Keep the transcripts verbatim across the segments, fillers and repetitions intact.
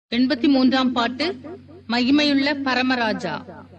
எண்பத்தி மூன்றாம் பாட்டு மகிமையுள்ள பரமராஜா.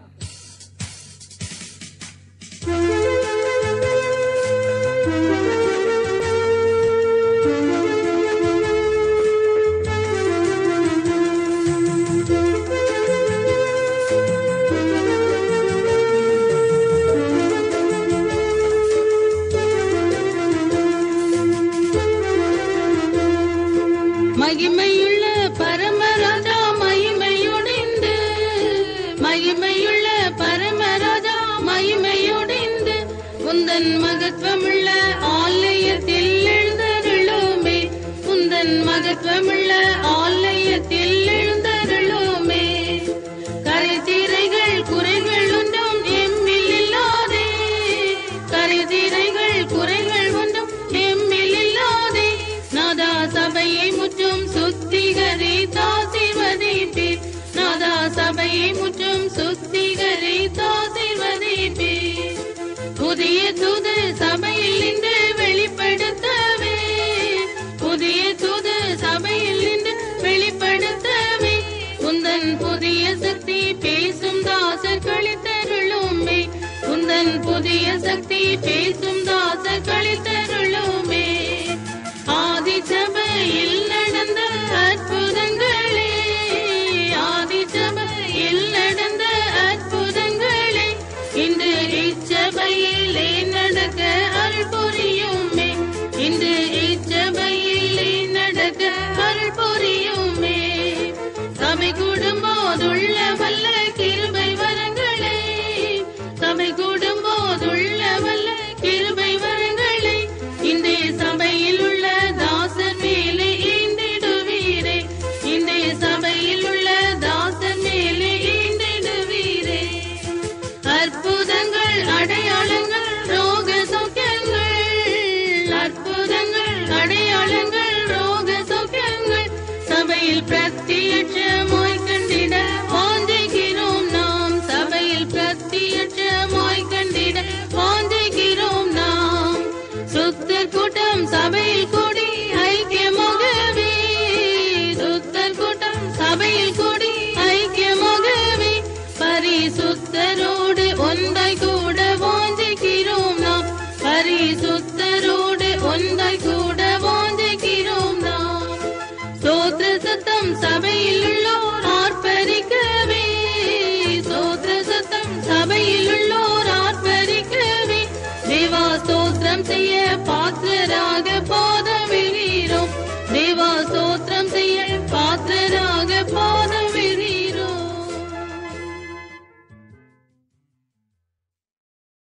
மகிமையுள்ள பரமராஜா மகிமையுடைந்து, மகிமையுள்ள பரமராஜா மகிமையுடைந்து, உந்தன் மகத்துவமுள்ள ஆலயத்தில் எழுந்தருளுமே, உந்தன் மகத்துவமுள்ள ஆலயத்தில் எழுந்தருளுமே. கரைதிரைகள் குறைகள் ஒன்றும் எம்மில் இல்லாதே, கரைதிரைகள் குறைகள் ஒன்றும் எம்மில் இல்லாதே. நாதா சபையை முற்றும் சுத்திகரித்து ஆசீர்வதிப்பீர், நாதா சபையை முற்றும் சுத்திகரித்து ஆசீர்வதிப்பீர். புதிய தூது சபையில் இன்று வெளிப்படுத்தவே, புதிய தூது சபையில் இன்று வெளிப்படுத்தவே. உந்தன் புதிய சக்தி பேசும் தாசர்களை தருளுமே, உந்தன் புதிய சக்தி பேசும் தாசர்களை தருளுமே. ஆதி சபையில் நடந்த அற்புதங்களே, ஆதி சபையில் நடந்த அற்புதங்களே, இன்று இச்சபையிலே நடக்க அருள் புரியுமே, இன்று இச்சபையிலே நடக்க அருள் புரியுமே. சபை கூடும்போதுள்ள வல்ல கிருபை வரங்களே, சபை கூடும்போதுள்ள வல்ல கிருபை வரங்களே, இந்த சபையில் உள்ள தாசர் மேலே ஈந்திடுவீரே, இந்த சபையில் உள்ள தாசர் மேலே ஈந்திடுவீரே. அற்புதங்கள் அடையாளங்கள் ரோக சௌக்கியங்கள், அற்புதங்கள் அடையாளங்கள் ரோக சௌக்கியங்கள் சபையில் பிரத்தியட்சமாய் கண்டிட வாஞ்சிக்கிறோம் நாம், சபையில் பிரத்தியட்சமாய் கண்டிட வாஞ்சிக்கிறோம் நாம். சுத்த கூட்டம் சபையில்